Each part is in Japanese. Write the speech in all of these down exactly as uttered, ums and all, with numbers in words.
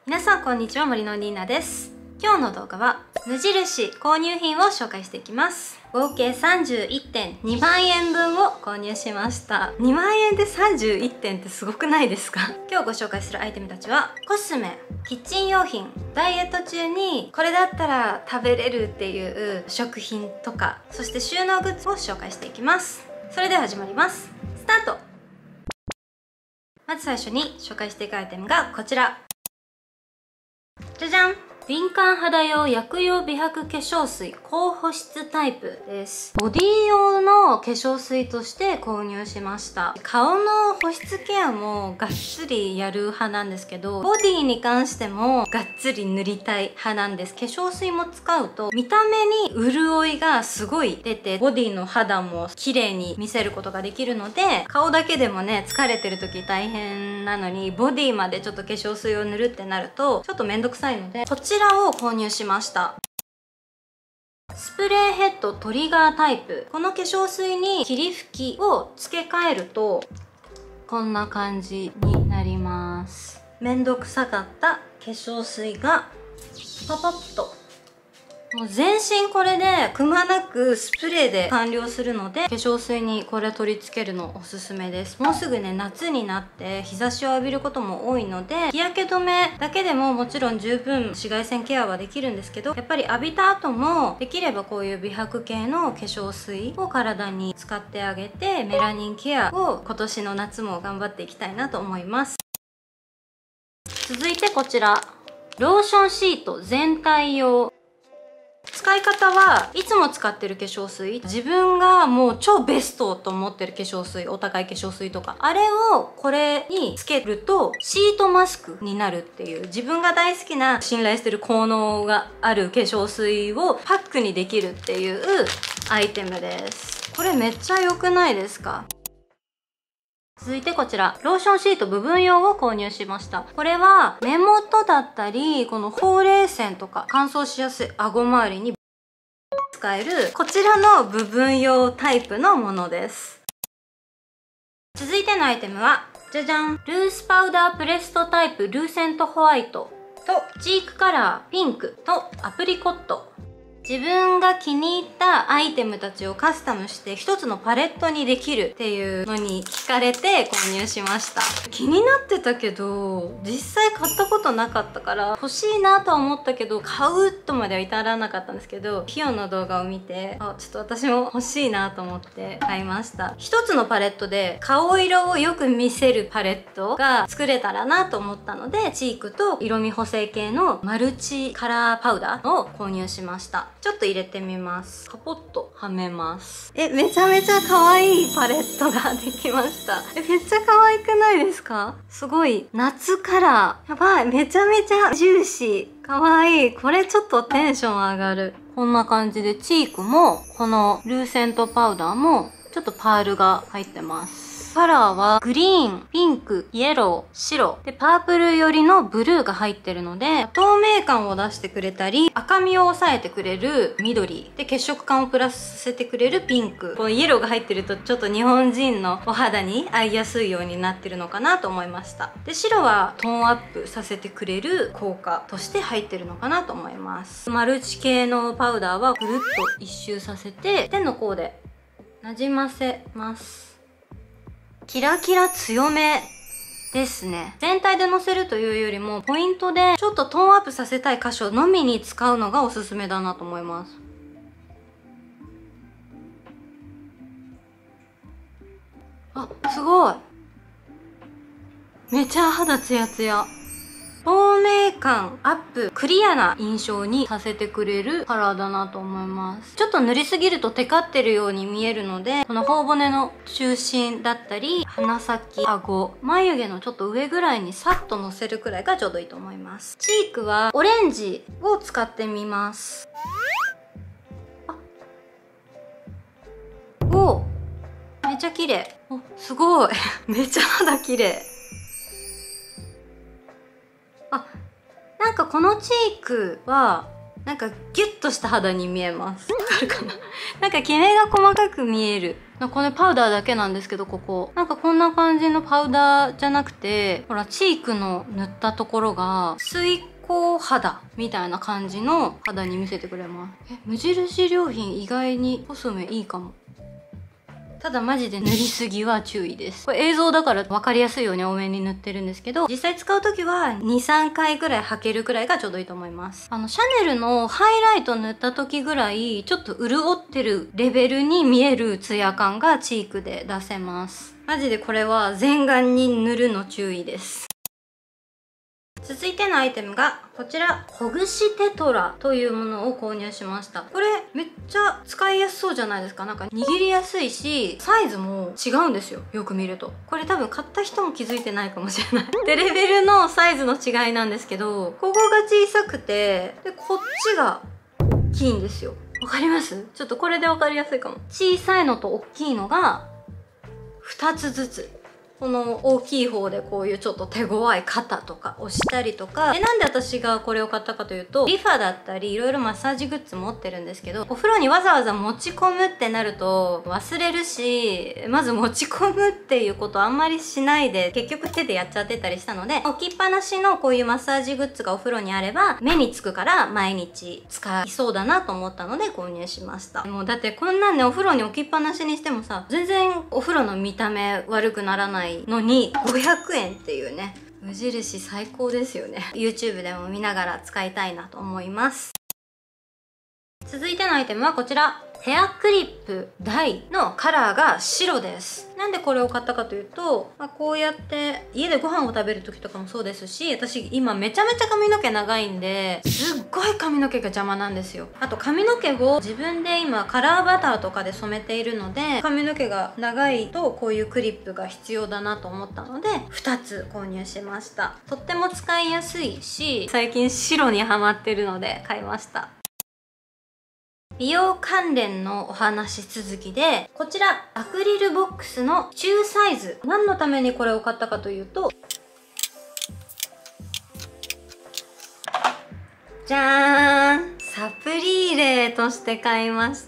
皆さんこんにちは、森のりーなです。今日の動画は無印購入品を紹介していきます。合計さんじゅういってんにまんえんぶんを購入しました。にまんえんでさんじゅういってんってすごくないですか？今日ご紹介するアイテムたちはコスメ、キッチン用品、ダイエット中にこれだったら食べれるっていう食品とか、そして収納グッズを紹介していきます。それでは始まります。スタート。まず最初に紹介していくアイテムがこちら。じゃじゃん！敏感肌用薬用美白化粧水高保湿タイプです。ボディ用の化粧水として購入しました。顔の保湿ケアもがっつりやる派なんですけど、ボディに関してもがっつり塗りたい派なんです。化粧水も使うと見た目に潤いがすごい出て、ボディの肌も綺麗に見せることができるので、顔だけでもね、疲れてる時大変なのにボディまでちょっと化粧水を塗るってなるとちょっとめんどくさいので、こちらこちらを購入しました。スプレーヘッドトリガータイプ。この化粧水に霧吹きを付け替えるとこんな感じになります。めんどくさかった化粧水がパパッと、もう全身これでくまなくスプレーで完了するので、化粧水にこれ取り付けるのおすすめです。もうすぐね、夏になって日差しを浴びることも多いので、日焼け止めだけでももちろん十分紫外線ケアはできるんですけど、やっぱり浴びた後もできればこういう美白系の化粧水を体に使ってあげて、メラニンケアを今年の夏も頑張っていきたいなと思います。続いてこちら、ローションシート全体用。使い方はいつも使ってる化粧水、自分がもう超ベストと思ってる化粧水、お高い化粧水とか、あれをこれにつけるとシートマスクになるっていう、自分が大好きな信頼してる効能がある化粧水をパックにできるっていうアイテムです。これめっちゃ良くないですか？続いてこちら、ローションシート部分用を購入しました。これは目元だったり、このほうれい線とか乾燥しやすい顎周りに使えるこちらの部分用タイプのものです。続いてのアイテムは、じゃじゃん！ルースパウダープレストタイプルーセントホワイトとチークカラーピンクとアプリコット。自分が気に入ったアイテムたちをカスタムして一つのパレットにできるっていうのに惹かれて購入しました。気になってたけど実際買ったことなかったから欲しいなとは思ったけど、買うとまでは至らなかったんですけど、ヒヨンの動画を見て、あ、ちょっと私も欲しいなと思って買いました。一つのパレットで顔色をよく見せるパレットが作れたらなと思ったので、チークと色味補正系のマルチカラーパウダーを購入しました。ちょっと入れてみます。カポッとはめます。え、めちゃめちゃ可愛いパレットができました。え、めっちゃ可愛くないですか？すごい夏カラー。やばい、めちゃめちゃジューシー。可愛い。これちょっとテンション上がる。こんな感じでチークもこのルーセントパウダーもちょっとパールが入ってます。カラーはグリーン、ピンク、イエロー、白でパープル寄りのブルーが入ってるので、透明感を出してくれたり、赤みを抑えてくれる緑で、血色感をプラスさせてくれるピンク。このイエローが入ってるとちょっと日本人のお肌に合いやすいようになってるのかなと思いました。で、白はトーンアップさせてくれる効果として入ってるのかなと思います。マルチ系のパウダーはぐるっと一周させて手の甲でなじませます。キラキラ強めですね。全体でのせるというよりもポイントでちょっとトーンアップさせたい箇所のみに使うのがおすすめだなと思います。あ、すごい。めちゃ肌ツヤツヤ。透明感アップ、クリアな印象にさせてくれるカラーだなと思います。ちょっと塗りすぎるとテカってるように見えるので、この頬骨の中心だったり鼻先、顎、眉毛のちょっと上ぐらいにサッとのせるくらいがちょうどいいと思います。チークはオレンジを使ってみます。お、めっちゃ綺麗。お、すごいめっちゃ肌綺麗。あ、なんかこのチークはなんかギュッとした肌に見えます。わかるかななんかキメが細かく見える。これパウダーだけなんですけど、ここなんかこんな感じのパウダーじゃなくて、ほらチークの塗ったところが水光肌みたいな感じの肌に見せてくれます。え、無印良品意外にコスメいいかも。ただマジで塗りすぎは注意です。これ映像だから分かりやすいように多めに塗ってるんですけど、実際使う時はにさんかいぐらい履けるくらいがちょうどいいと思います。あのシャネルのハイライト塗った時ぐらいちょっと潤ってるレベルに見えるツヤ感がチークで出せます。マジでこれは全顔に塗るの注意です。続いてのアイテムがこちら、ほぐしテトラというものを購入しました。これめっちゃ使いやすそうじゃないですか。なんか握りやすいし、サイズも違うんですよ、よく見ると。これ多分買った人も気づいてないかもしれないで、レベルのサイズの違いなんですけど、ここが小さくて、でこっちが大きいんですよ。わかります？ちょっとこれでわかりやすいかも。小さいのと大きいのがふたつずつ。この大きい方でこういうちょっと手強い肩とか押したりとか。で、なんで私がこれを買ったかというと、リファだったりいろいろマッサージグッズ持ってるんですけど、お風呂にわざわざ持ち込むってなると忘れるし、まず持ち込むっていうことあんまりしないで、結局手でやっちゃってたりしたので、置きっぱなしのこういうマッサージグッズがお風呂にあれば目につくから毎日使いそうだなと思ったので購入しました。もうだってこんなんね、お風呂に置きっぱなしにしてもさ、全然お風呂の見た目悪くならないのにごひゃくえんっていうね、無印最高ですよね。 YouTube でも見ながら使いたいなと思います。続いてのアイテムはこちら、ヘアクリップ大のカラーが白です。なんでこれを買ったかというと、まあ、こうやって家でご飯を食べる時とかもそうですし、私今めちゃめちゃ髪の毛長いんで、すっごい髪の毛が邪魔なんですよ。あと髪の毛を自分で今カラーバターとかで染めているので、髪の毛が長いとこういうクリップが必要だなと思ったのでふたつ購入しました。とっても使いやすいし、最近白にハマってるので買いました。美容関連のお話続きで、こちらアクリルボックスの中サイズ。何のためにこれを買ったかというと、じゃーん、サプリーレとして買いました。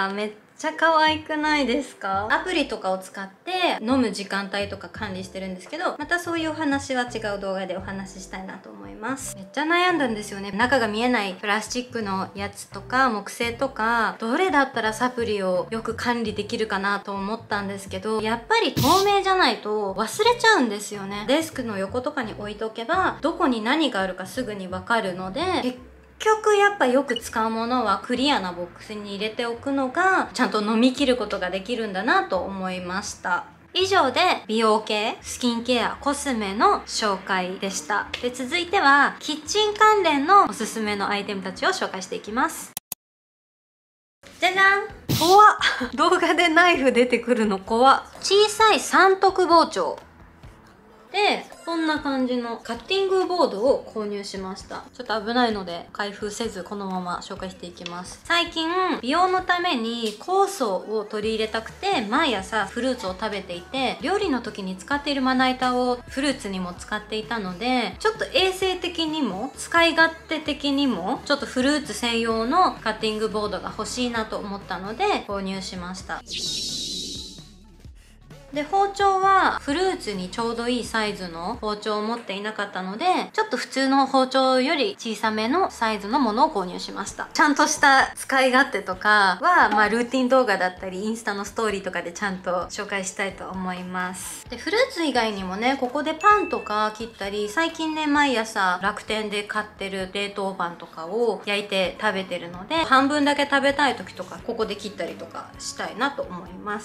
めっちゃ可愛くないですか？アプリとかを使って飲む時間帯とか管理してるんですけど、またそういうお話は違う動画でお話ししたいなと思います。めっちゃ悩んだんですよね。中が見えないプラスチックのやつとか木製とか、どれだったらサプリをよく管理できるかなと思ったんですけど、やっぱり透明じゃないと忘れちゃうんですよね。デスクの横とかに置いておけばどこに何があるかすぐにわかるので、結局やっぱよく使うものはクリアなボックスに入れておくのがちゃんと飲み切ることができるんだなと思いました。以上で美容系、スキンケア、コスメの紹介でした。で、続いてはキッチン関連のおすすめのアイテムたちを紹介していきます。じゃじゃん、怖っ動画でナイフ出てくるの怖っ。小さい三徳包丁で、こんな感じのカッティングボードを購入しました。ちょっと危ないので開封せずこのまま紹介していきます。最近美容のために酵素を取り入れたくて毎朝フルーツを食べていて、料理の時に使っているまな板をフルーツにも使っていたので、ちょっと衛生的にも使い勝手的にもちょっとフルーツ専用のカッティングボードが欲しいなと思ったので購入しました。で、包丁はフルーツにちょうどいいサイズの包丁を持っていなかったので、ちょっと普通の包丁より小さめのサイズのものを購入しました。ちゃんとした使い勝手とかは、まあルーティン動画だったりインスタのストーリーとかでちゃんと紹介したいと思います。で、フルーツ以外にもね、ここでパンとか切ったり、最近ね、毎朝楽天で買ってる冷凍パンとかを焼いて食べてるので、半分だけ食べたい時とかここで切ったりとかしたいなと思います。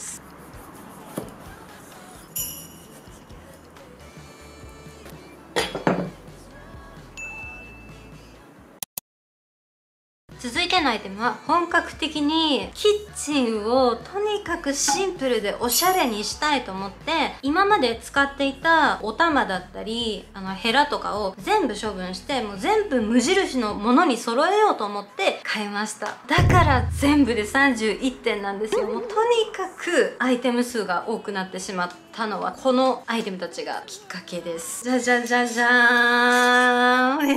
続いてのアイテムは本格的にキッチンをとにかくシンプルでおしゃれにしたいと思って、今まで使っていたお玉だったりあのヘラとかを全部処分して、もう全部無印のものに揃えようと思って買いました。だから全部でさんじゅういってんなんですよ。もうとにかくアイテム数が多くなってしまったのはこのアイテムたちがきっかけです。じゃじゃじゃじゃーん、めっちゃ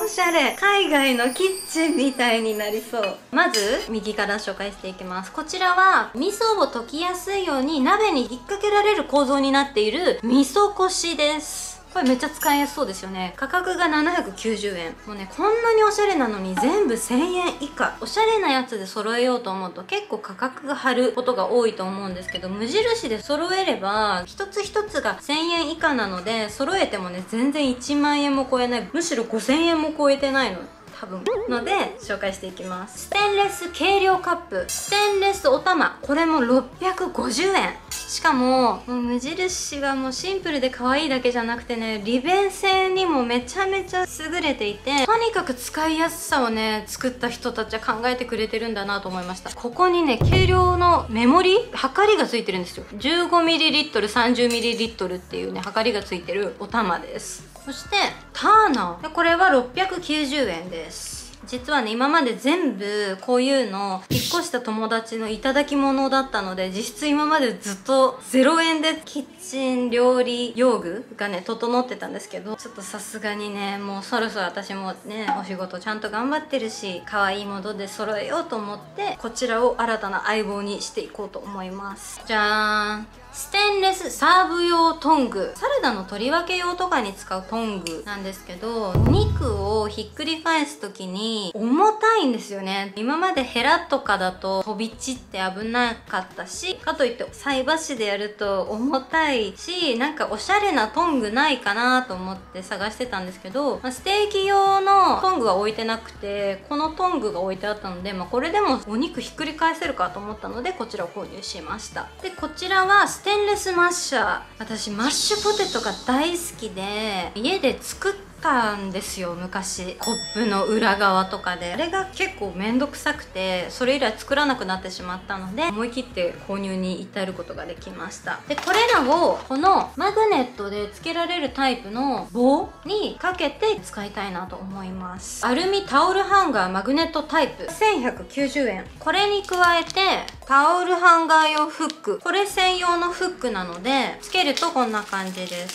おしゃれ。海外のキッチンみたいになりそう。まず右から紹介していきます。こちらは味噌を溶きやすいように鍋に引っ掛けられる構造になっている味噌こしです。これめっちゃ使いやすそうですよね。価格がななひゃくきゅうじゅうえん。もうね、こんなにおしゃれなのに全部せんえん以下。おしゃれなやつで揃えようと思うと結構価格が張ることが多いと思うんですけど、無印で揃えれば一つ一つがせんえん以下なので、揃えてもね、全然いちまんえんも超えない。むしろごせんえんも超えてないの。多分ので紹介していきます。ステンレス計量カップ、ステンレスお玉、これもろっぴゃくごじゅうえん。しかももう無印はもうシンプルで可愛いだけじゃなくてね、利便性にもめちゃめちゃ優れていて、とにかく使いやすさをね作った人たちは考えてくれてるんだなと思いました。ここにね、計量のメモリ測りがついてるんですよ。 じゅうごミリリットル さんじゅうミリリットル っていうね測りがついてるお玉です。そしてターナー、これはろっぴゃくきゅうじゅうえんです。実はね、今まで全部こういうの引っ越した友達の頂き物だったので、実質今までずっとゼロえんでキッチン料理用具がね整ってたんですけど、ちょっとさすがにね、もうそろそろ私もねお仕事ちゃんと頑張ってるし、可愛いもので揃えようと思って、こちらを新たな相棒にしていこうと思います。じゃーん、ステンレスサーブ用トング。サラダの取り分け用とかに使うトングなんですけど、お肉をひっくり返す時に重たいんですよね。今までヘラとかだと飛び散って危なかったし、かといって菜箸でやると重たいし、なんかおしゃれなトングないかなと思って探してたんですけど、まあ、ステーキ用のトングは置いてなくて、このトングが置いてあったので、まあ、これでもお肉ひっくり返せるかと思ったので、こちらを購入しました。で、こちらはステンレスマッシャー。私マッシュポテトが大好きで、家で作ったんですよ昔。コップの裏側とかで。あれが結構めんどくさくて、それ以来作らなくなってしまったので、思い切って購入に至ることができました。で、これらをこのマグネットでつけられるタイプの棒にかけて使いたいなと思います。アルミタオルハンガーマグネットタイプ、せんひゃくきゅうじゅうえん。これに加えてタオルハンガー用フック、これ専用のフックなので、つけるとこんな感じです。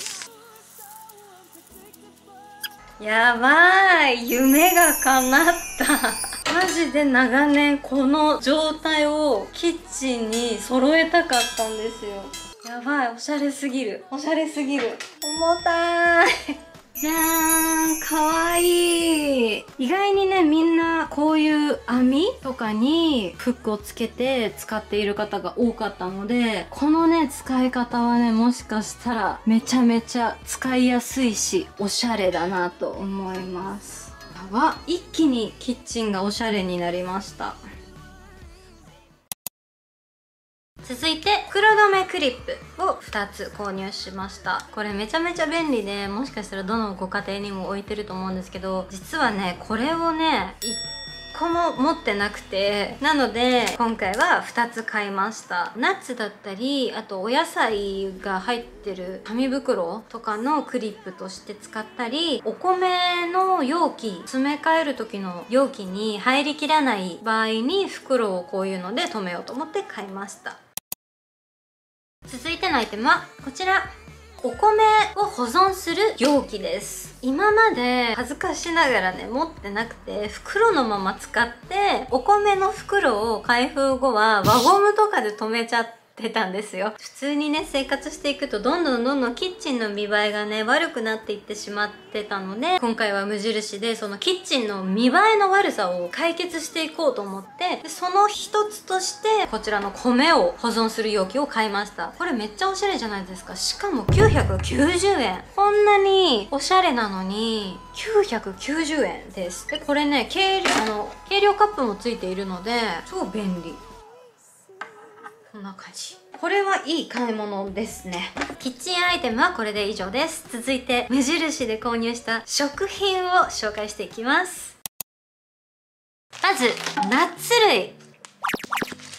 やばい、夢が叶ったマジで長年この状態をキッチンに揃えたかったんですよ。やばい、おしゃれすぎる、おしゃれすぎる。重たいじゃーん、かわいい。意外にね、みんなこういう網とかにフックをつけて使っている方が多かったので、このね使い方はね、もしかしたらめちゃめちゃ使いやすいしおしゃれだなと思います。やば、一気にキッチンがおしゃれになりました。続いて袋留めクリップをふたつ購入しました。これめちゃめちゃ便利で、もしかしたらどのご家庭にも置いてると思うんですけど、実はねこれをねいっこも持ってなくて、なので今回はふたつ買いました。ナッツだったり、あとお野菜が入ってる紙袋とかのクリップとして使ったり、お米の容器、詰め替える時の容器に入りきらない場合に袋をこういうので留めようと思って買いました。続いてのアイテムはこちら、お米を保存する容器です。今まで恥ずかしながらね持ってなくて、袋のまま使ってお米の袋を開封後は輪ゴムとかで留めちゃっててたんですよ。普通にね生活していくとどんどんどんどんキッチンの見栄えがね悪くなっていってしまってたので、今回は無印でそのキッチンの見栄えの悪さを解決していこうと思って、でその一つとしてこちらの米を保存する容器を買いました。これめっちゃおしゃれじゃないですか。しかもきゅうひゃくきゅうじゅうえん。こんなにおしゃれなのにきゅうひゃくきゅうじゅうえんです。でこれね計量あの計量カップもついているので超便利。こんな感じ。これはいい買い物ですね。キッチンアイテムはこれで以上です。続いて無印で購入した食品を紹介していきます。まずナッツ類。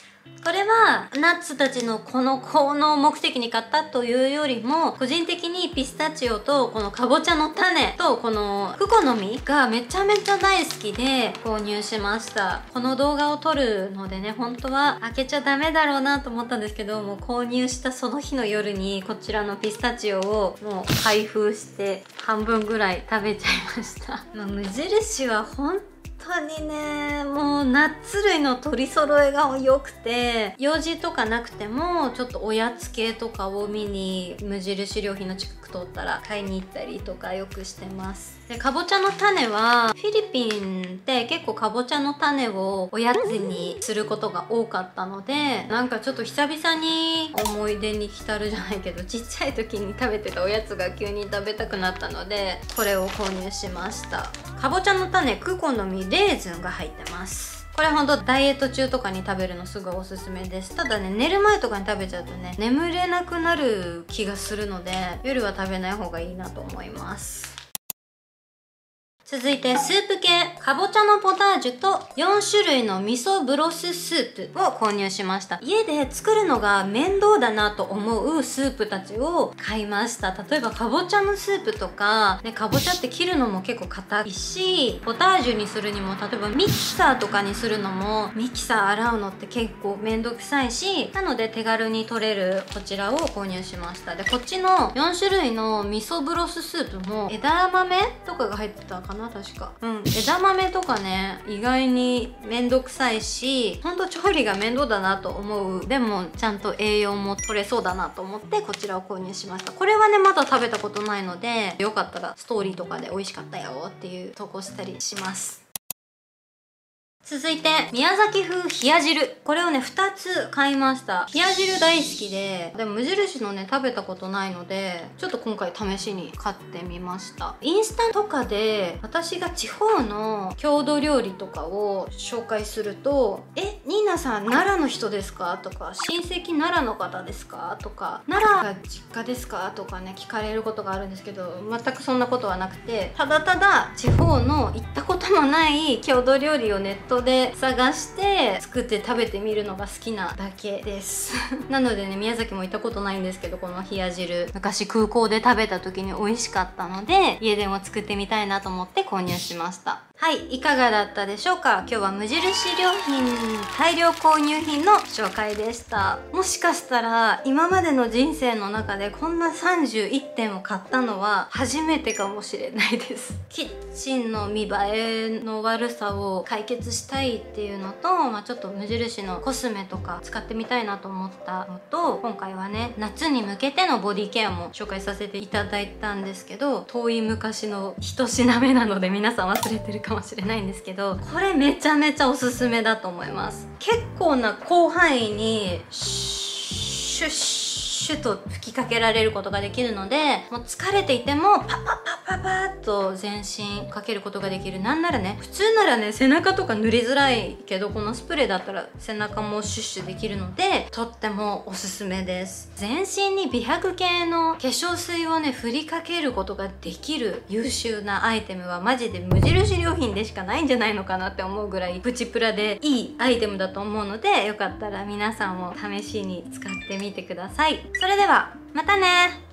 これはナッツたちのこの効能を目的に買ったというよりも、個人的にピスタチオとこのかぼちゃの種とこのクコの実がめちゃめちゃ大好きで購入しました。この動画を撮るのでね、本当は開けちゃダメだろうなと思ったんですけど、もう購入したその日の夜にこちらのピスタチオをもう開封して半分ぐらい食べちゃいました。まあ、無印は本当にね、もうナッツ類の取り揃えが良くて、用事とかなくてもちょっとおやつ系とかを見に無印良品の近く通ったら買いに行ったりとかよくしてます。で、かぼちゃの種はフィリピンって結構かぼちゃの種をおやつにすることが多かったので、なんかちょっと久々に思い出に浸るじゃないけど、ちっちゃい時に食べてたおやつが急に食べたくなったのでこれを購入しました。かぼちゃの種、クコの実、レーズンが入ってます。これほんとダイエット中とかに食べるのすごいおすすめです。ただね、寝る前とかに食べちゃうとね、眠れなくなる気がするので夜は食べない方がいいなと思います。続いてスープ系、かぼちゃのポタージュとよん種類の味噌ブロススープを購入しました。家で作るのが面倒だなと思うスープたちを買いました。例えばかぼちゃのスープとか、ね、かぼちゃって切るのも結構硬いし、ポタージュにするにも例えばミキサーとかにするのもミキサー洗うのって結構めんどくさいし、なので手軽に取れるこちらを購入しました。で、こっちのよん種類の味噌ブロススープも枝豆とかが入ってたかな、確か。うん。枝豆とかね、意外にめんどくさいし、ほんと調理が面倒だなと思う。でも、ちゃんと栄養も取れそうだなと思って、こちらを購入しました。これはね、まだ食べたことないので、よかったらストーリーとかで美味しかったよっていう投稿したりします。続いて、宮崎風冷や汁。これをね、ふたつ買いました。冷や汁大好きで、でも無印のね、食べたことないので、ちょっと今回試しに買ってみました。インスタとかで、私が地方の郷土料理とかを紹介すると、え、ニーナさん、奈良の人ですかとか、親戚奈良の方ですかとか、奈良が実家ですかとかね、聞かれることがあるんですけど、全くそんなことはなくて、ただただ地方の行ったこともない郷土料理をネットで探して作って食べてみるのが好きなだけですなのでね、宮崎も行ったことないんですけど、この冷や汁昔空港で食べた時に美味しかったので、家でも作ってみたいなと思って購入しました。はい、いかがだったでしょうか。今日は無印良品大量購入品の紹介でした。もしかしたら今までの人生の中でこんなさんじゅういってんを買ったのは初めてかもしれないですキッチンの見栄えの悪さを解決したいっていうのと、まあ、ちょっと無印のコスメとか使ってみたいなと思ったのと、今回はね、夏に向けてのボディケアも紹介させていただいたんですけど、遠い昔の一品目なので皆さん忘れてるかもしれないんですけど、これめちゃめちゃおすすめだと思います。結構な広範囲にシュッシュと吹きかけられることができるので、もう疲れていてもパパパパパッと全身かけることができる。なんならね、普通ならね、背中とか塗りづらいけど、このスプレーだったら背中もシュッシュできるので、とってもおすすめです。全身に美白系の化粧水をね、振りかけることができる優秀なアイテムはマジで無印良品でしかないんじゃないのかなって思うぐらいプチプラでいいアイテムだと思うので、よかったら皆さんも試しに使ってみてください。それではまたね。